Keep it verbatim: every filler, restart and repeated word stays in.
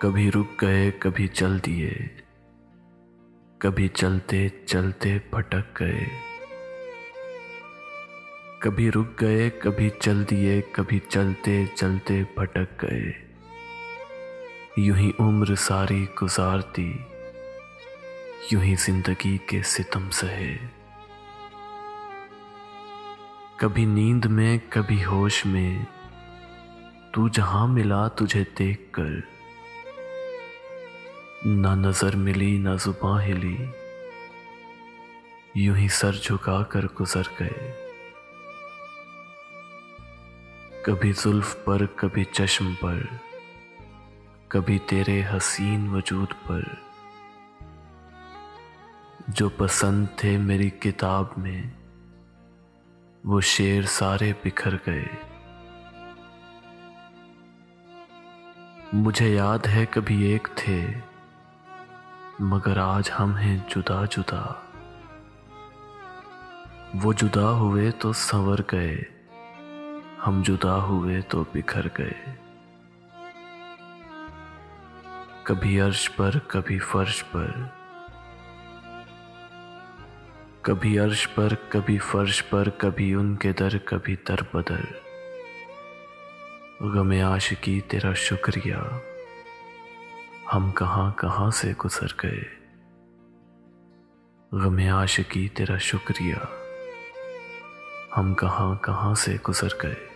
कभी रुक गए कभी चल दिए, कभी चलते चलते भटक गए। कभी रुक गए कभी चल दिए, कभी चलते चलते भटक गए। यूं ही उम्र सारी गुजारती, यूं ही जिंदगी के सितम सहे। कभी नींद में कभी होश में, तू जहां मिला तुझे देखकर। ना नजर मिली ना जुबां हिली, यूं ही सर झुका कर गुजर गए। कभी जुल्फ पर कभी चश्म पर, कभी तेरे हसीन वजूद पर। जो पसंद थे मेरी किताब में, वो शेर सारे बिखर गए। मुझे याद है कभी एक थे, मगर आज हम हैं जुदा जुदा। वो जुदा हुए तो संवर गए, हम जुदा हुए तो बिखर गए। कभी अर्श पर कभी फर्श पर, कभी अर्श पर कभी फर्श पर, कभी उनके दर कभी दर बदर। गमे आशिकी तेरा शुक्रिया, हम कहां कहां से गुजर गए। गमे आशिकी तेरा शुक्रिया, हम कहां कहां से गुजर गए।